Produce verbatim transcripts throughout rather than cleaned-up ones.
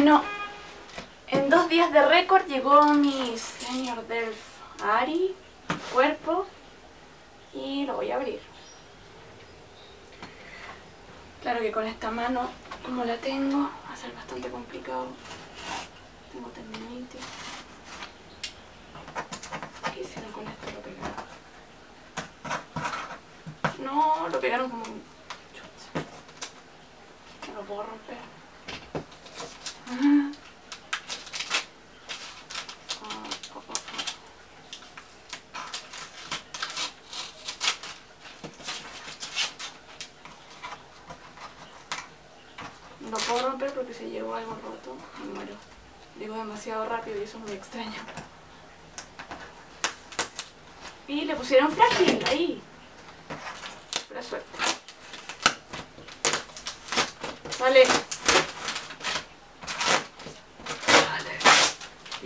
Bueno, en dos días de récord llegó mi Senior Delf Ari, cuerpo, y lo voy a abrir. Claro que con esta mano, como la tengo, va a ser bastante complicado. Tengo tendinitis. ¿Qué hicieron con esto? Lo pegaron. No, lo pegaron como un chute. No lo puedo romper. Ah. Oh, oh, oh, oh. No lo puedo romper porque se llevó algo roto. Me muero. Digo demasiado rápido y eso es muy extraño. Y le pusieron frágil ahí. Pura suerte. Vale. Vale. Ya.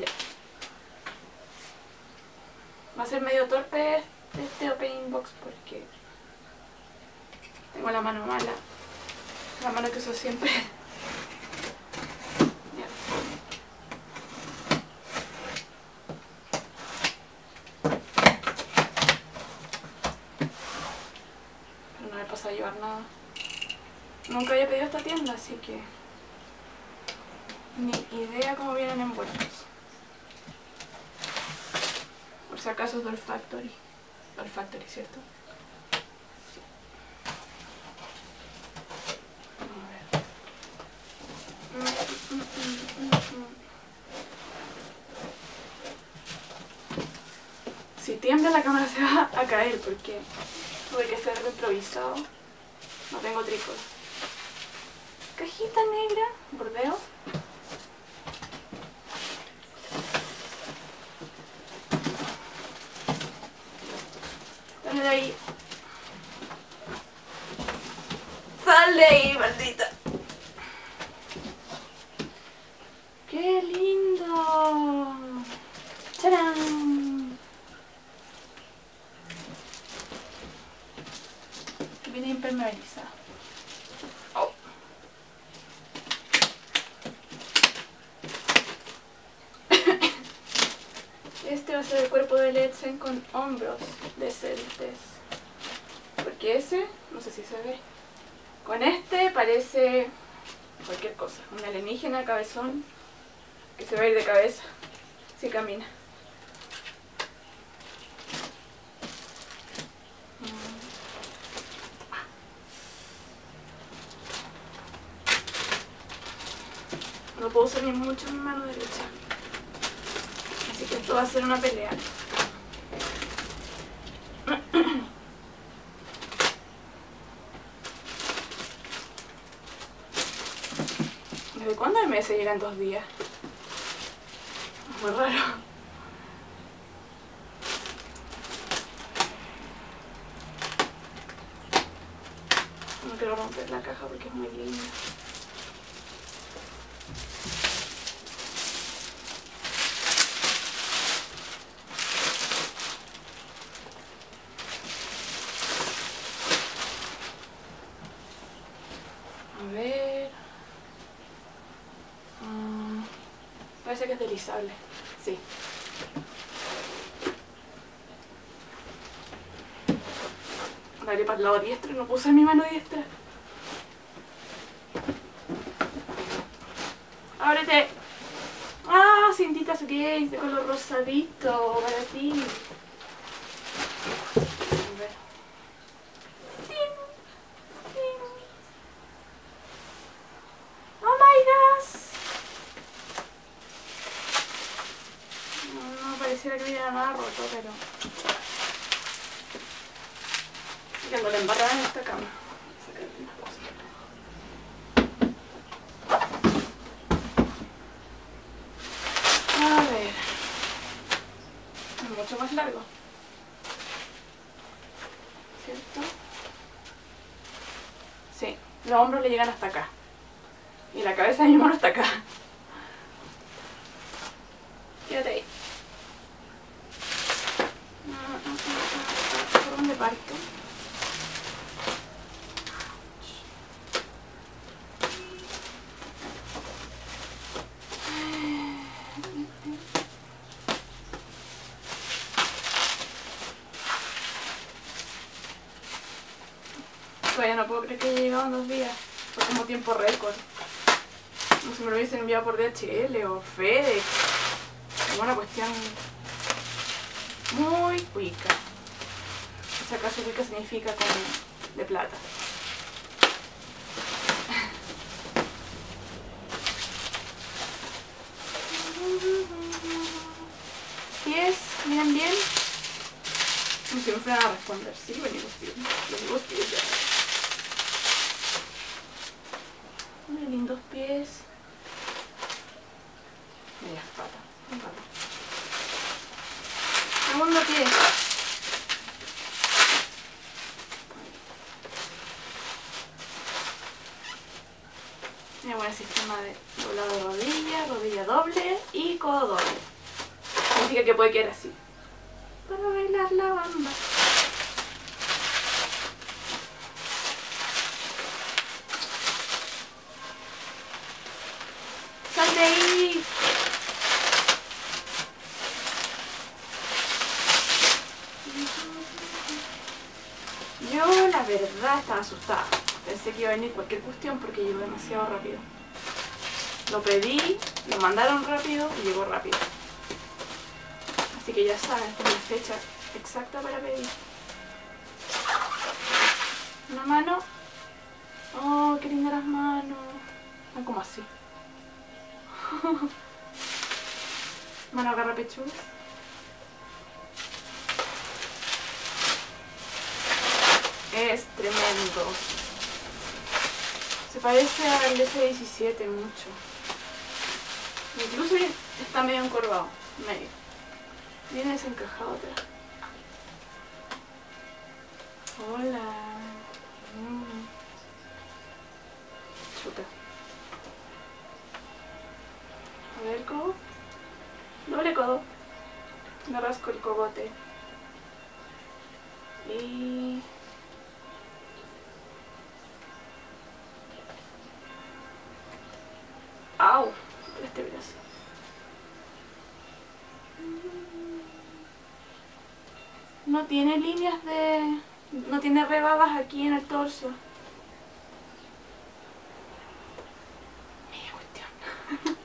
Va a ser medio torpe este opening box porque tengo la mano mala. La mano que uso siempre. Ya. Pero no me pasa a llevar nada. Nunca había pedido esta tienda, así que ni idea cómo vienen envueltos. Por si acaso es Doll Factory. Doll Factory, ¿cierto? Sí. Si tiembla la cámara se va a caer porque tuve que hacerlo improvisado. No tengo tricos. Cajita negra, bordeo. Dale de ahí. Sal de ahí, maldita. ¡Qué lindo! ¡Tarán! Viene impermeabilizada. Oh. Este va a ser el cuerpo de Letsen con hombros decentes. Porque ese, no sé si se ve. Con este parece cualquier cosa. Un alienígena cabezón que se va a ir de cabeza si camina. No puedo usar ni mucho mi mano derecha. Así que esto va a ser una pelea. ¿Desde cuándo el mes llega en dos días? Muy raro. No quiero romper la caja porque es muy linda. A ver... Um, parece que es deslizable. Sí. La haré para el lado diestro y no puedo usar mi mano diestra. ¡Ábrete! ¡Ah! Cintitas gays de color rosadito para ti. A ver. ¡Oh my gosh! No, no pareciera que hubiera nada roto, pero... Tengo la embarrada en esta cama. A ver. Es mucho más largo. ¿Cierto? Sí. Los hombros le llegan hasta acá. Y la cabeza de mi mano está acá. Quédate ahí. ¿Por dónde parto? Todavía no puedo creer que haya llegado en dos días. Fue como tiempo récord. Como si me lo hubiesen enviado por D H L o FedEx. Es una cuestión muy cuica. Si acaso cuica significa como de plata. Pies, miren bien. Como si me fueran a responder. Sí, venimos bien. Venimos bien ya. Muy lindos pies. Medias patas. Vale. Segundo pie. Tiene buen sistema de doblado de rodilla, rodilla doble y codo doble. Significa que puede quedar así. Para bailar la bamba. ¡Sal de ahí! Yo la verdad estaba asustada. Pensé que iba a venir cualquier cuestión porque llegó demasiado rápido. Lo pedí, lo mandaron rápido y llegó rápido. Así que ya saben, esta es la fecha exacta para pedir. Una mano. Oh, qué lindas las manos. Están como así. Mano agarra pechuga. Es tremendo. Se parece al S diecisiete mucho. Incluso está medio encorvado. Medio. Viene desencajado atrás. Hola. Mm. Chuta. A ver, codo. Doble codo. Me rasco el cogote. Y... ¡au! Este brazo. No tiene líneas de... no tiene rebabas aquí en el torso. Mira cuestión.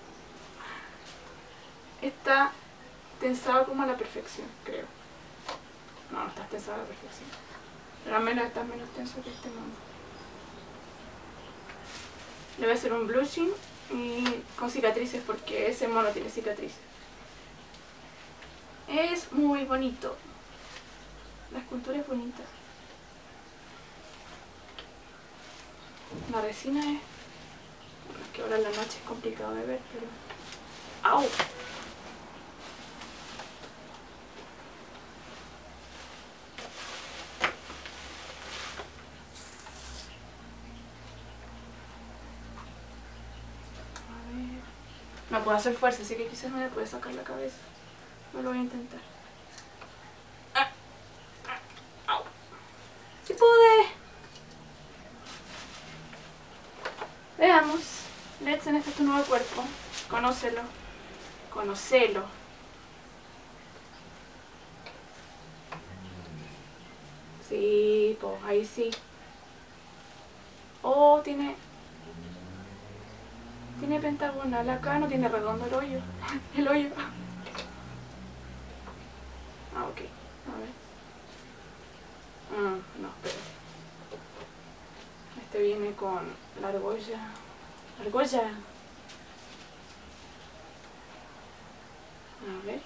Está tensado como a la perfección, creo. No, no está tensado a la perfección. Pero al menos está menos tenso que este mambo. Le voy a hacer un blushing y con cicatrices porque ese mono tiene cicatrices. Es muy bonito. La escultura es bonita. La resina es... bueno, es que ahora en la noche es complicado de ver, pero... ¡au! No puedo hacer fuerza, así que quizás me le puede sacar la cabeza. No lo voy a intentar. Ah, ah, au. ¡Sí pude! Veamos. Letsen, este es tu nuevo cuerpo. Conócelo. Conócelo. Sí, pues ahí sí. Oh, tiene... Tiene pentagonal acá, no tiene redondo el hoyo. El hoyo. Ah, ok. A ver. Mm, no, espera. Este viene con la argolla. Argolla. A ver.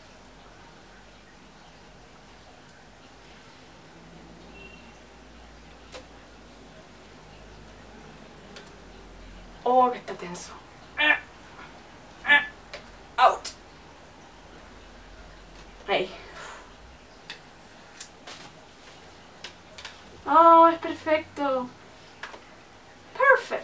Oh, que está tenso. Out. Ahí. Oh, es perfecto. Perfect.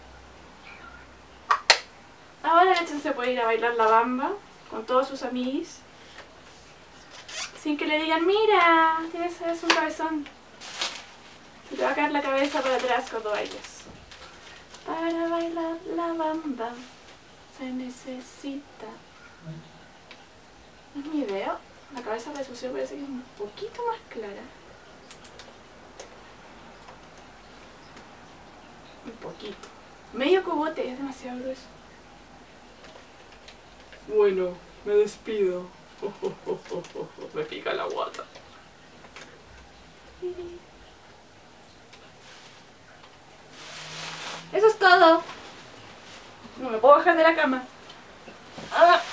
Ahora Letsen se puede ir a bailar la bamba con todos sus amigos sin que le digan, mira, tienes un cabezón. Se te va a caer la cabeza para atrás cuando bailes. Para bailar la bamba se necesita... ¿No es mi idea? La cabeza de Sucio parece que es un poquito más clara. poquito. Medio cogote, es demasiado grueso. Bueno, me despido. Me pica la guata. Eso es todo. No me puedo bajar de la cama. Ah.